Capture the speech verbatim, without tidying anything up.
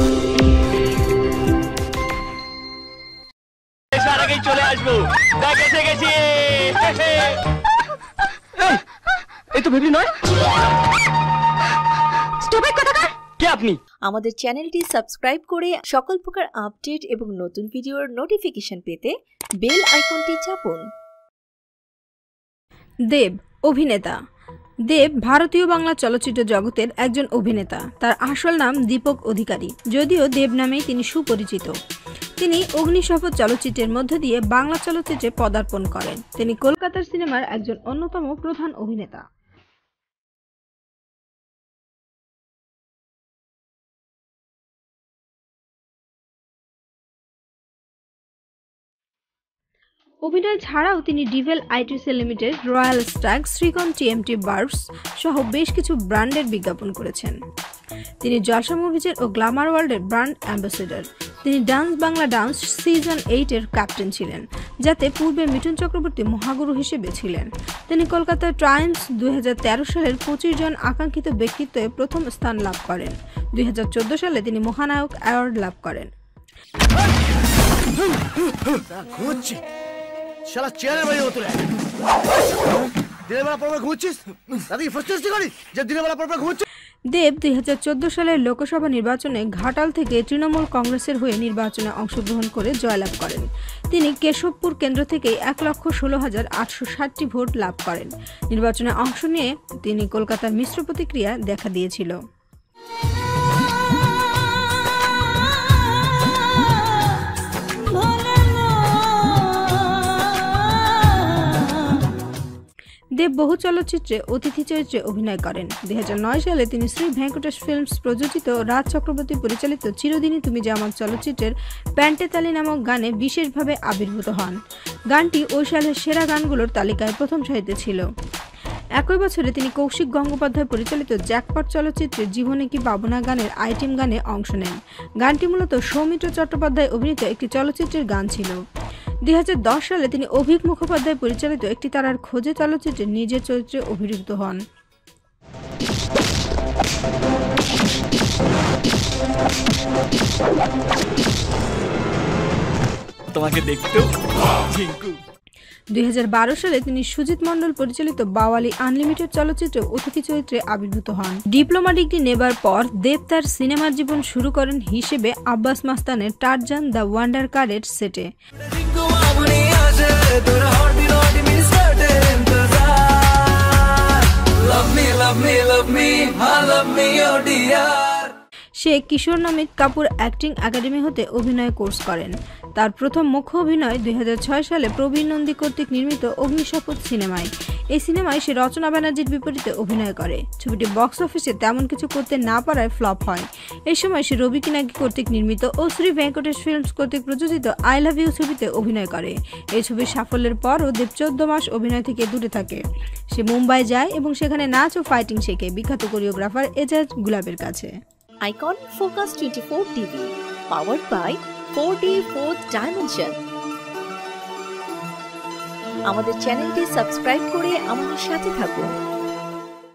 চলে আসবো দেখ এসে গেছি এই তো বেবি নয় স্টুপিড কোথাকার কে আপনি আমাদের চ্যানেলটি সাবস্ক্রাইব করে সকল প্রকার আপডেট এবং নতুন ভিডিওর নোটিফিকেশন পেতে বেল আইকনটি চাপুন। দেব অভিনেতা। দেব ভারতীয় বাংলা চলচ্চিত্র জগতের একজন অভিনেতা। তার আসল নাম দীপক অধিকারী, যদিও দেব নামেই তিনি সুপরিচিত। তিনি অগ্নিশপথ চলচ্চিত্রের মধ্য দিয়ে বাংলা চলচ্চিত্রে পদার্পণ করেন। তিনি কলকাতার সিনেমার একজন অন্যতম প্রধান অভিনেতা। অভিনয় ছাড়াও তিনি ডিভেল আইটিসি লিমিটেড, রয়্যাল স্ট্যাগ, শ্রীকন টিএমটি বার্বস সহ বেশ কিছু ব্র্যান্ডের বিজ্ঞাপন করেছেন। তিনি জলসা মুভিজের ও গ্ল্যামার ওয়ার্ল্ডের ব্র্যান্ড অ্যাম্বাসেডর। তিনি dance Bangla dance season eight এর ক্যাপ্টেন ছিলেন, যাতে পূর্বে মিঠুন চক্রবর্তী মহাগুরু হিসেবে ছিলেন। তিনি কলকাতার টাইমস দুই হাজার তেরো সালের পঁচিশ জন আকাঙ্ক্ষিত ব্যক্তিত্বে প্রথম স্থান লাভ করেন। দুই হাজার চোদ্দ সালে তিনি মহানায়ক অ্যাওয়ার্ড লাভ করেন। শালা চেয়ারের বাইরে উতরে দিনের বেলা পরপর ঘুমোচ্ছিস? দাদি ফ্রাস্ট্রেশন করি যে দিনের বেলা পরপর ঘুমোচ্ছিস? দেব দুই হাজার চোদ্দ সালের লোকসভা নির্বাচনে ঘাটাল থেকে তৃণমূল কংগ্রেসের হয়ে নির্বাচনে অংশগ্রহণ করে জয়লাভ করেন। তিনি কেশবপুর কেন্দ্র থেকে এক লক্ষ ষোলো হাজার আটশো ষাটটি ভোট লাভ করেন। নির্বাচনে অংশ নিয়ে তিনি কলকাতার মিশ্র প্রতিক্রিয়া দেখা দিয়েছিল। দেব বহু চলচ্চিত্রে অতিথি চরিত্রে অভিনয় করেন। দুই হাজার নয় সালে তিনি শ্রী ভেঙ্কটেশ ফিল্মস প্রযোজিত রাজ চক্রবর্তী পরিচালিত চিরদিনই তুমি যে আমার চলচ্চিত্রের প্যান্টে তালি নামক গানে বিশেষভাবে আবির্ভূত হন। গানটি ওই সালের সেরা গানগুলোর তালিকায় প্রথম সারিতে ছিল। একই বছরে তিনি কৌশিক গঙ্গোপাধ্যায় পরিচালিত জ্যাকপট চলচ্চিত্রের জীবনে কি পাবনা গানের আইটেম গানে অংশ নেন। গানটি মূলত সৌমিত্র চট্টোপাধ্যায় অভিনীত একটি চলচ্চিত্রের গান ছিল। দুই হাজার দশ সালে তিনি অভিক মুখোপাধ্যায় পরিচালিত একটি তারার খোঁজে চলচ্চিত্রে নিজের চরিত্রে অভিযুক্ত হন। তোমাকে দেখতেও দুই হাজার বারো সালে তিনি সুজিত মন্ডল পরিচালিত বাওয়ালি আনলিমিটেড চলচ্চিত্রে অতিথি চরিত্রে আবির্ভূত হন। ডিপ্লোমা ডিগ্রি নেবার পর দেব তার সিনেমার জীবন শুরু করেন হিসেবে আব্বাস মাস্তানের টারজান দ্য ওয়ান্ডার কারের সেটে। সে কিশোর নমিত কাপুর অ্যাক্টিং একাডেমি হতে অভিনয় কোর্স করেন। তার প্রথম মুখ্য অভিনয় দুই হাজার ছয় সালে প্রবীণ নন্দী কর্তৃক নির্মিত অগ্নিশপথ সিনেমায়। এই সিনেমায় সে রচনা ব্যানার্জির বিপরীতে অভিনয় করে। ছবিটি বক্স অফিসে তেমন কিছু করতে না পারায় ফ্লপ হয়। এই সময় সে রবি কিনাগি কর্তৃক নির্মিত ও শ্রী ভেঙ্কটেশ ফিল্মস কর্তৃক প্রযোজিত আই লাভ ইউ ছবিতে অভিনয় করে। এই ছবির সাফল্যের পরও দেব চোদ্দ মাস অভিনয় থেকে দূরে থাকে। সে মুম্বাই যায় এবং সেখানে নাচ ও ফাইটিং শেখে বিখ্যাত কোরিওগ্রাফার এজাজ গুলাবের কাছে। Icon focus twenty four TV, powered by four D fourth dimension. আমাদের চ্যানেলটি সাবস্ক্রাইব করে আমাদের সাথে থাকুন।